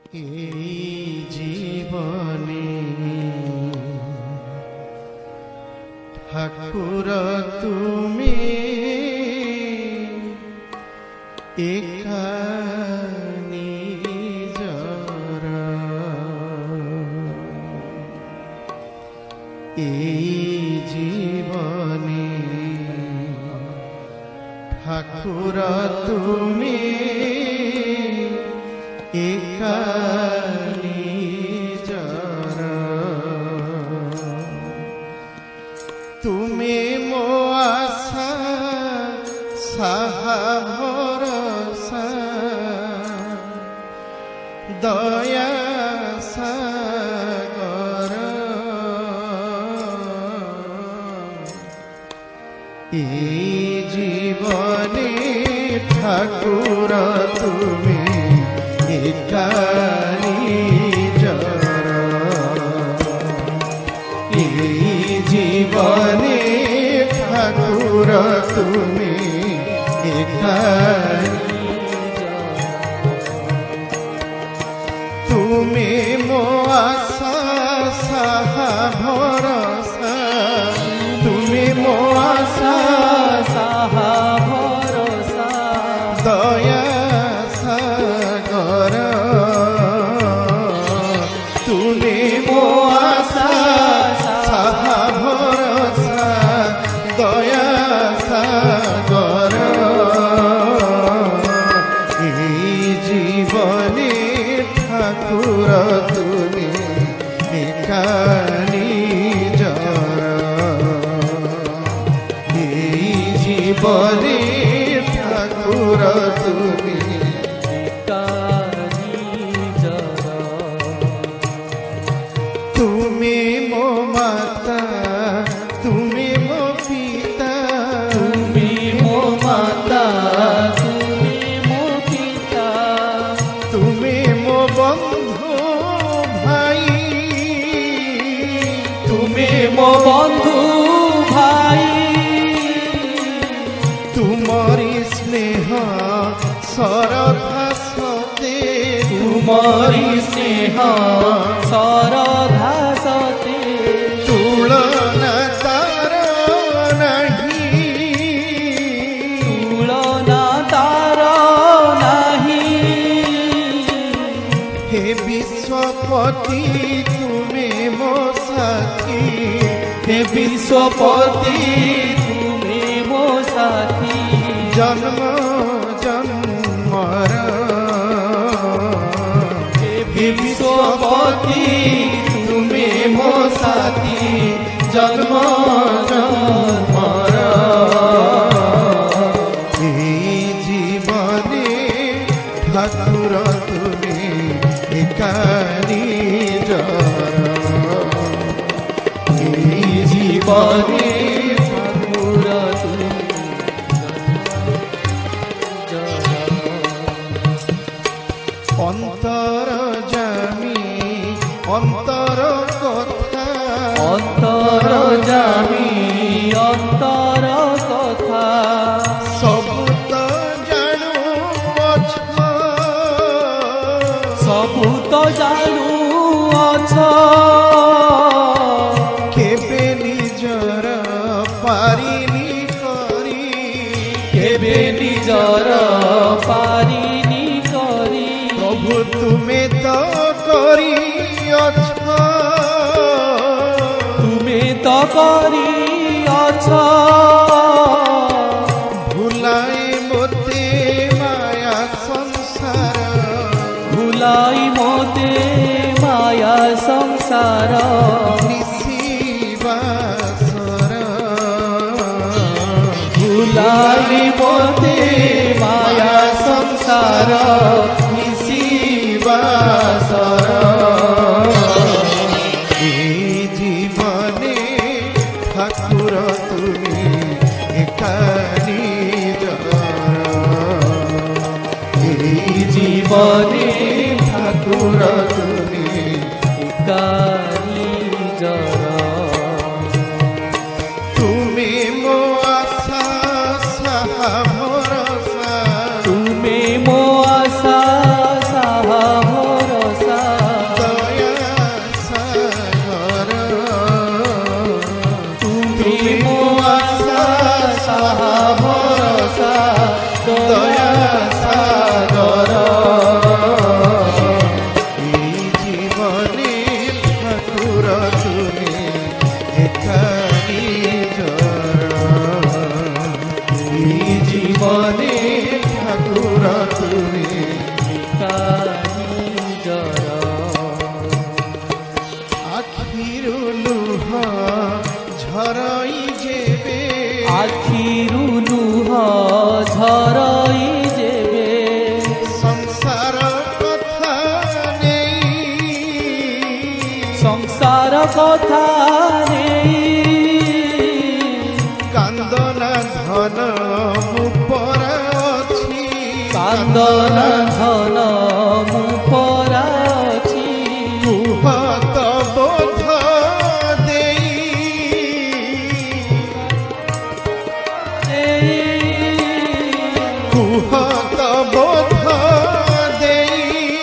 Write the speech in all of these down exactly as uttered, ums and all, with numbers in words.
এই জীবনে ঠাকুর তুমি একা নিজর, এই জীবনে ঠাকুর তুমি একা নিজর, তুমি মো আশা সাহা ভরসা, দয়া সাগর, এই জীবনে ঠাকুর তুমি একা নিজর, এই জীবনে ঠাকুর তুমি একা তুমি মো আশা সাহা ভরসা, তুমি মো আশা সাহা ভরসা, দয়া সাগর, তুমি মো আশা সাহা ভরসা, দয়া সাগর, এই জীবনে ঠাকুর তুমি একা নিজর, এই জীবনে ঠাকুর তুমি একা নিজর, তুমি মো মাতা, তুমি মো পিতা, তুমি মো মাতা, তুমি মো পিতা, তুমি মো বন্ধু ভাই, তুমি মো বন্ধু ভাই, তুমরি স্নেহ শ্রদ্ধা সতে, তুমরি স্নেহ শ্রদ্ধা সতে, তুলনা তার নাহি, তুলনা তার নাহি, হে বিশ্বপতি তুমি মো সাথী, হে বিশ্বপতি তুমি মো সাথী, জন্ম জন্মর, হে বিশ্বপতি তুমি মো সাথী, জন্ম জন্মর, এই জীবনে ঠাকুর তুমি একা নিজর, এই জীবনে ঠাকুর তুমি অন্তর জামি অন্তর কথা, অন্তর জামি অন্তর কথা, সবু তো জানু অছ, সবু তো জানু অছ, কেবে নিজর পারিনি করি, কেবে নিজর পারিনি করি, প্রভু তুমি তো করিଅছ, তুমি তো করিଅছ, ভুলাই মতে মায়া সংসার, ভুলাই মতে মায়া সংসার, নিশিবাসর, ভুলাই মতে মায়া সংসার, নিশিবাসর, এই জীবনে ঠাকুর তুমি একা নিজর, এই জীবনে ঠাকুর তুমি একা নিজর, তুমি মো আশা সাহা ভরসা, তুমি মো আশা সাহা ভরসা, একা নিজর আখিরু লুহ ঝরই যেবে আখিরু লুহ ঝরই যেবে সংসার কথা নেই সংসার কথা নেই কান্দনা ধন উপর ଅଛି কান্দন ধন মুপরাছি কুহত বোধ দেই কুহত বোধ দেই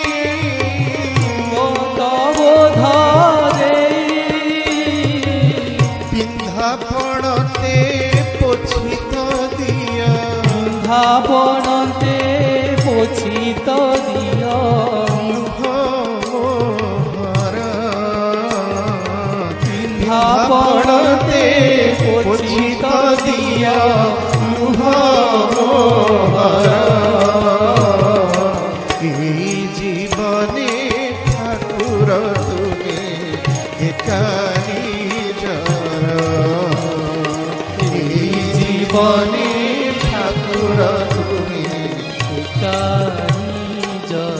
মত বোধ দেই পিন্ধা পড়তে পছিত দিয়া ধাবনতে পছিত দিয় লুহ মোহর ধাবনতে পছিত দিয় লুহ মোহর এই জীবনে ঠাকুর তুমি একা নিজর এই জীবনে ঠাকুর তুমি একা নিজর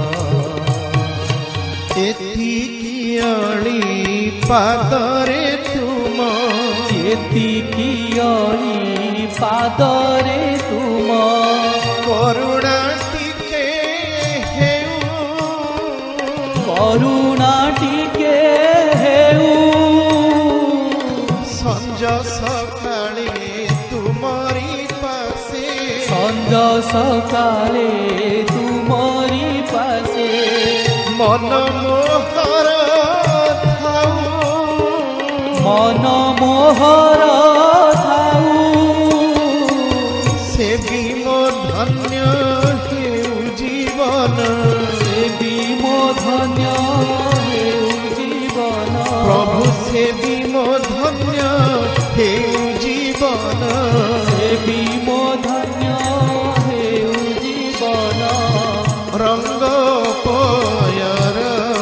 এতিকি অଳି পাদরে তুম এতিকি অଳି পাদরে তুম করুণা টিকে হেউ করুণা টিকে হেউ সঞ্জ সকালে তুমরি পাশে সঞ্জ সকালে তুমরি পাশে মন মোহর থাউ মন মোহর থাউ সে বিম ধন্য হেউ জীবন সে বিম ধন্য হেউ জীবন প্রভু সে বিম ধন্য হেউ জীবন সে বিম ধন্য হেউ জীবন রঙ্গ পয়র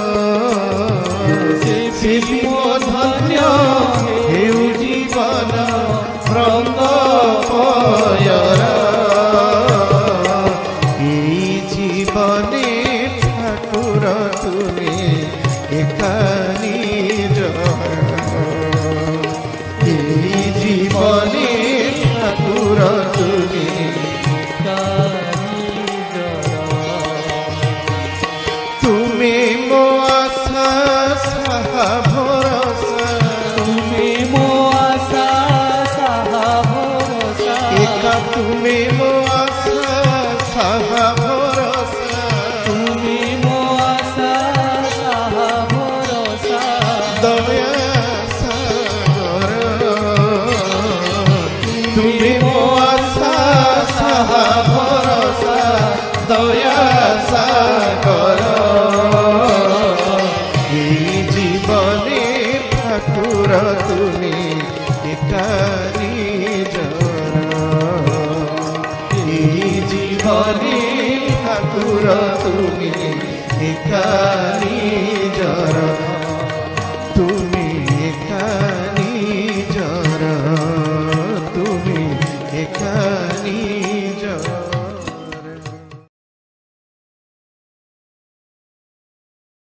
সে বিম ধন্য হেউ জীবন রঙ্গ পয়র এই জীবনে ঠাকুর তুমি একা নিজর এই জীবনে ঠাকুর তুমি তুমি মো আশা সাহা ভরসা তুমি মো আশা সাহা ভরসা একা তুমি মো আশা সাহা ভরসা তুমি মো আশা সাহা ভরসা দয়া সাগর তুমি মো আশা সাহা ভরসা দয়া সাগর এই জীবনে ঠাকুর তুমি একা নিজর এই জীবনে ঠাকুর তুমি একা নিজর